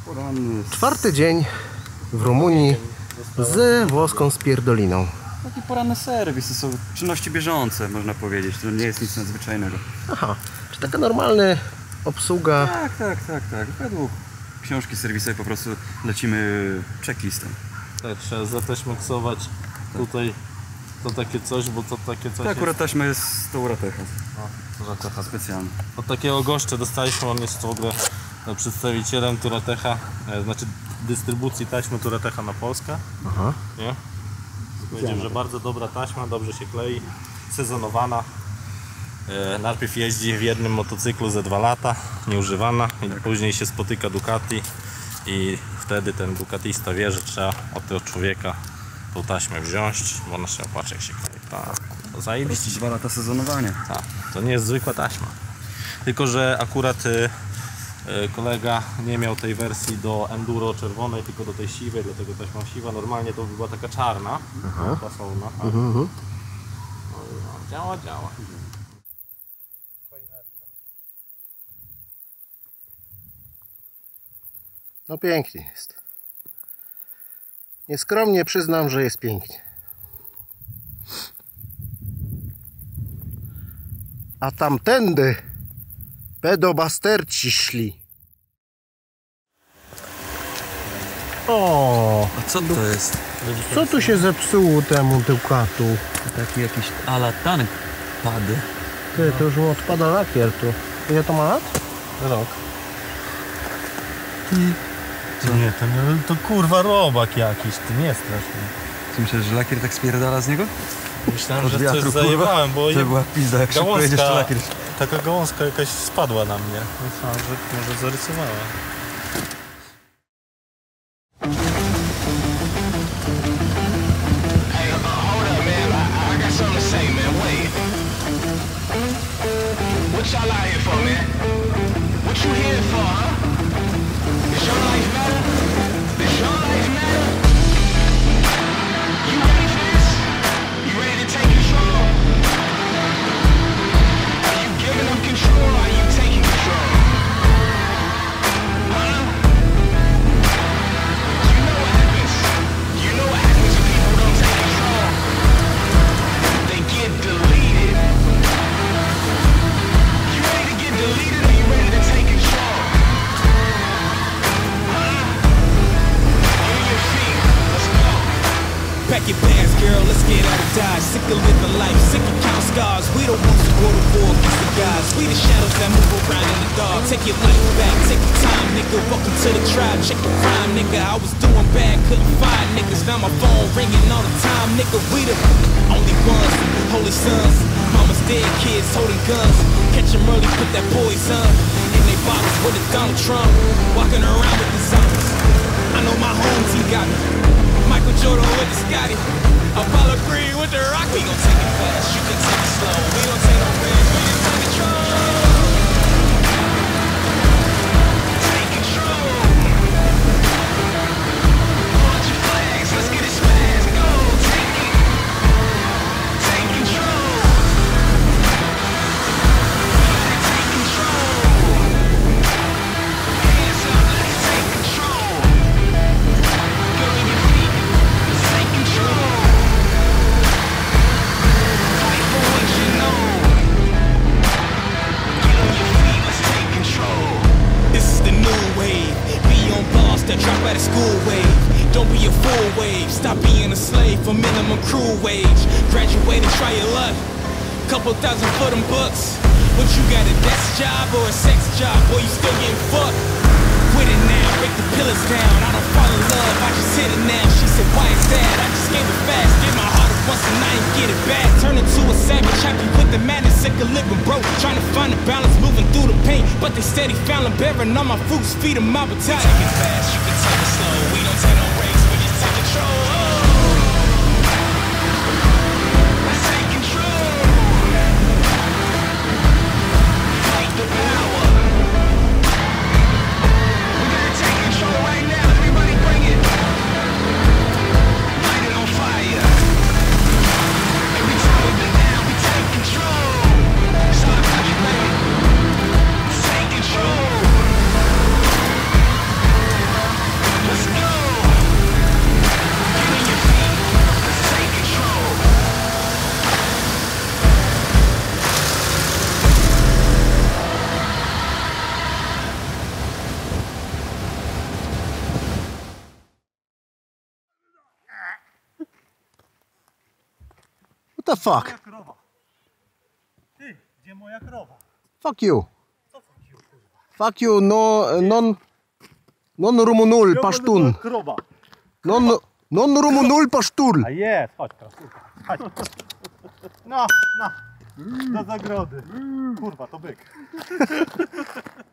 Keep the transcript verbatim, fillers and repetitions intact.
Czwarty dzień w Rumunii z włoską spierdoliną. Taki poranny serwis, to są czynności bieżące, można powiedzieć, to nie jest nic nadzwyczajnego. Aha, czy taka normalna obsługa? Tak, tak, tak, tak. Według książki serwisowej po prostu lecimy checklistem. Tak, trzeba zataśmaksować tutaj to takie coś, bo to takie coś. Tak, akurat jest... taśma jest to Uratecha. O, Uratecha specjalnie. Od takiego gościa dostaliśmy, on jest w ogóle przedstawicielem Uratecha, znaczy dystrybucji taśmy Uratecha na Polskę. Aha. Nie? Powiedział, że bardzo dobra taśma, dobrze się klei, sezonowana. E, najpierw jeździ w jednym motocyklu ze dwa lata, nieużywana, i tak. Później się spotyka Ducati i wtedy ten Ducatista wie, że trzeba od tego człowieka tą taśmę wziąć, bo ona się opłaci, jak się klei. Tak, to zajebiście. dwa lata sezonowania. Tak, to nie jest zwykła taśma. Tylko że akurat y, y, kolega nie miał tej wersji do enduro czerwonej, tylko do tej siwej, dlatego taśma siwa. Normalnie to by była taka czarna, pasowna. Tak. Mhm, mhm. No, działa, działa. No pięknie jest. Nieskromnie przyznam, że jest pięknie. A tamtędy pedobasterci szli. O, A co to jest? co tu się zepsuło temu Ducatu? Taki jakiś ala tank pady. Ty, to już mu odpada lakier tu. Ile to ma lat? Rok. To nie, to, nie, to kurwa robak jakiś, ty nie straszny. Czy myślisz, że lakier tak spierdala z niego? Myślałem, Od że wiatru, coś kurwa? zajebałem, bo To była pizda, jak szybko jedziesz, to lakier. taka gałązka jakaś spadła na mnie. Myślałem, że może zarysowała. Pack your bags, girl, let's get out of Dodge. Sick of living life, sick of count scars. We the ones who go to war against the gods. We the shadows that move around in the dark. Take your life back, take your time, nigga. Welcome to the tribe, check the crime, nigga. I was doing bad, couldn't find niggas. Now my phone ringing all the time, nigga. We the only ones, holy sons. Mama's dead, kids holding guns. Catch 'em early, put that poison in they bottles with a Donald Trump. Walking around with the zombies. I know my home team got me. Michael Jordan with the Scotty, Apollo Creed with the Rock. We gon' take it fast, you can take it slow. We don't take no risks, we just take control. Take control. Launch your flags, let's get it fast. Go, take it. Take control. Take control. Hands up, let's take control. Go to your feet. Take control. Fight for what you know. Get on your feet, let's take control. This is the new wave. Be on boss that drop out of school wave. Don't be a fool wave. Stop being a slave for minimum crew wage. Graduate and try your luck. Couple thousand for them books. What you got, a desk job or a sex job? Boy, you still getting fucked. Quit it now, break the pillars down. I don't fall in love, I just hit it now. She said, why is that? I just gave it fast. Give my heart once and I ain't get it back. Turn into a savage, happy with the madness, sick of living broke. Trying to find a balance, moving through the pain. But they steady fouling, bearing on my fruits, feed them my battalion. Take it fast, you can take it slow. We don't take no breaks, we just take control. Let's take control. Fight the power. We're gonna take control right now. Everybody bring it. Light it on fire. Every time we've been down, we take control. So I got you ready. Take control. the fuck? Krowa. Ty, gdzie moja krowa? Fuck you. Co fuck you, kurwa? Fuck you, no, non... Non rumunul, pasztun. Krowa. Non, non rumunul, pasztur. A jest, chodź krasówka. Chodź. No, no. Do zagrody. Kurwa, to byk.